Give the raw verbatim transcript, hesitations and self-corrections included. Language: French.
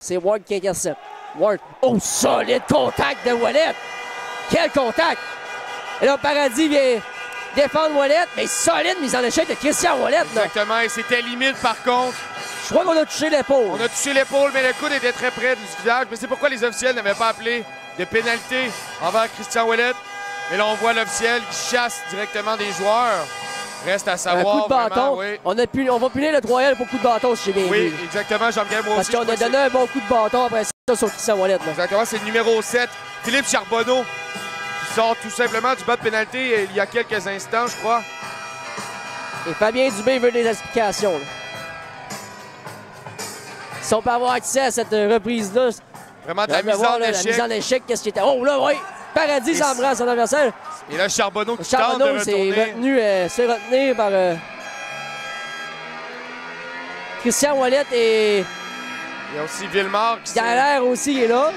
C'est Ward qui intercepte. Ward. Oh, solide contact de Ouellet. Quel contact! Et là, Paradis vient défendre Ouellet, mais solide mise en échec de Christian Ouellet. Exactement, et c'était limite par contre. Je crois qu'on a touché l'épaule. On a touché l'épaule, mais le coude était très près du visage. Mais c'est pourquoi les officiels n'avaient pas appelé de pénalité envers Christian Ouellet. Mais là, on voit l'officiel qui chasse directement des joueurs. Reste à savoir. Un coup de bâton. Vraiment, oui. On, a pu, on va punir le Royal pour coup de bâton, si j'ai bien Oui, vu. exactement, Jean-Pierre Boissy. Parce qu'on a donné un bon coup de bâton après ça sur Christian Ouellet. Exactement, c'est le numéro sept, Philippe Charbonneau, qui sort tout simplement du bas de pénalité il y a quelques instants, je crois. Et Fabien Dubé veut des explications. Là. Si on peut avoir accès à cette reprise-là, vraiment de la mise voir, en là, échec. La mise en échec, qu'est-ce qui était. Oh là, oui! Paradis s'embrasse son adversaire. Et là, Charbonneau qui Charbonneau tente de s'est retourner. retenu, euh, s'est retenu par euh, Christian Ouellet et Il y a aussi Villemar qui s'est- Dallaire aussi est là.